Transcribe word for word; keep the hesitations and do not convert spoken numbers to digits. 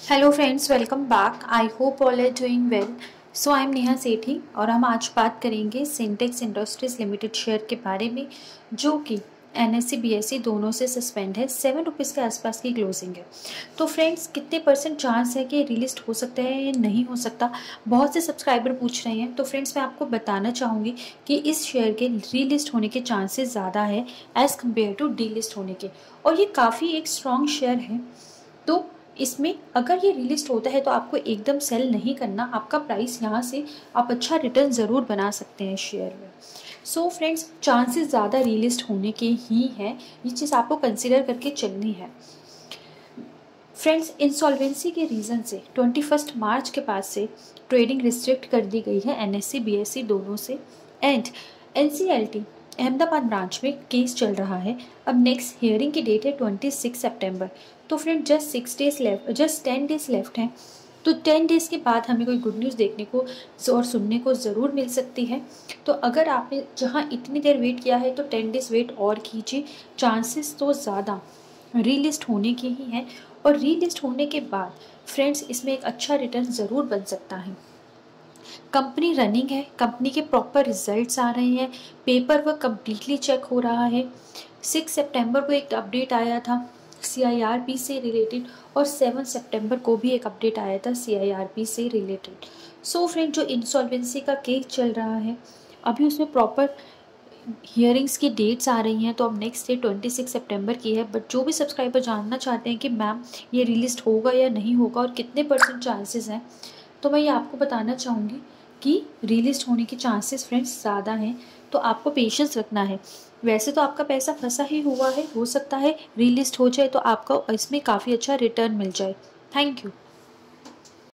Hello friends, welcome back. I hope all are doing well. So I am Neha Sethi और हम आज बात करेंगे सिंटेक्स इंडस्ट्रीज लिमिटेड शेयर के बारे में, जो कि एनएससी बीएससी दोनों से सस्पेंड है। सेवन रुपीज़ के आसपास की क्लोजिंग है। तो फ्रेंड्स, कितने परसेंट चांस है कि रिलिस्ट हो सकता है या नहीं हो सकता, बहुत से सब्सक्राइबर पूछ रहे हैं। तो फ्रेंड्स, मैं आपको बताना चाहूँगी कि इस शेयर के रीलिस्ट होने के चांसेस ज़्यादा है as compare to the list होने के, और ये काफ़ी एक स्ट्रॉन्ग शेयर है। तो इसमें अगर ये रिलिस्ट होता है तो आपको एकदम सेल नहीं करना, आपका प्राइस यहाँ से आप अच्छा रिटर्न ज़रूर बना सकते हैं शेयर में। सो फ्रेंड्स, चांसेस ज़्यादा रिलिस्ट होने के ही हैं, ये चीज़ आपको कंसिडर करके चलनी है। फ्रेंड्स, इंसॉल्वेंसी के रीज़न से ट्वेंटी फर्स्ट मार्च के बाद से ट्रेडिंग रिस्ट्रिक्ट कर दी गई है एनएससी बीएससी दोनों से। एंड एनसीएलटी अहमदाबाद ब्रांच में केस चल रहा है। अब नेक्स्ट हियरिंग की डेट है ट्वेंटी सिक्स सेप्टेम्बर। तो friend, just six days left just ten days left हैं। तो टेन डेज़ के बाद हमें कोई गुड न्यूज़ देखने को और सुनने को ज़रूर मिल सकती है। तो अगर आपने जहाँ इतनी देर वेट किया है तो टेन डेज़ वेट और कीजिए। चांसेस तो ज़्यादा रीलिस्ट होने के ही हैं, और रीलिस्ट होने के बाद फ्रेंड्स इसमें एक अच्छा रिटर्न ज़रूर बन सकता है। कंपनी रनिंग है, कंपनी के प्रॉपर रिजल्ट्स आ रहे हैं, पेपर वर्क कम्प्लीटली चेक हो रहा है। सिक्स सितंबर को एक अपडेट आया था सीआईआरपी से रिलेटेड, और सेवन सितंबर को भी एक अपडेट आया था सीआईआरपी से रिलेटेड। सो फ्रेंड, जो इंसॉल्वेंसी का केस चल रहा है अभी उसमें प्रॉपर हियरिंग्स की डेट्स आ रही हैं। तो अब नेक्स्ट डे ट्वेंटी सिक्स सितंबर की है। बट जो भी सब्सक्राइबर जानना चाहते हैं कि मैम ये रिलीज होगा या नहीं होगा और कितने परसेंट चांसेस हैं, तो मैं ये आपको बताना चाहूँगी कि रिलिस्ट होने के चांसेस फ्रेंड्स ज़्यादा हैं। तो आपको पेशेंस रखना है। वैसे तो आपका पैसा फंसा ही हुआ है, हो सकता है रिलिस्ट हो जाए तो आपका इसमें काफ़ी अच्छा रिटर्न मिल जाए। Thank you.